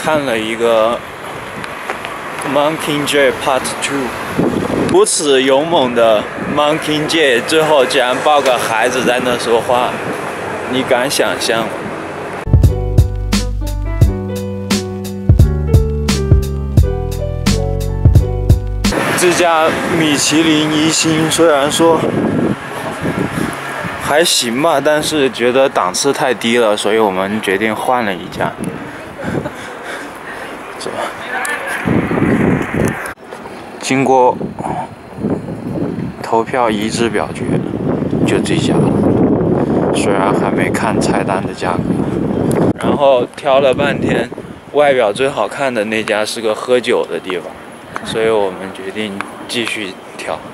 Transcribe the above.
看了一个 Mockingjay Part 2， 如此勇猛的 Mockingjay 最后竟然抱个孩子在那说话，你敢想象吗？这家米其林1星虽然说还行吧，但是觉得档次太低了，所以我们决定换了一家。走。经过投票一致表决，就这家了。虽然还没看菜单的价格，然后挑了半天，外表最好看的那家是个喝酒的地方，所以我们决定继续挑。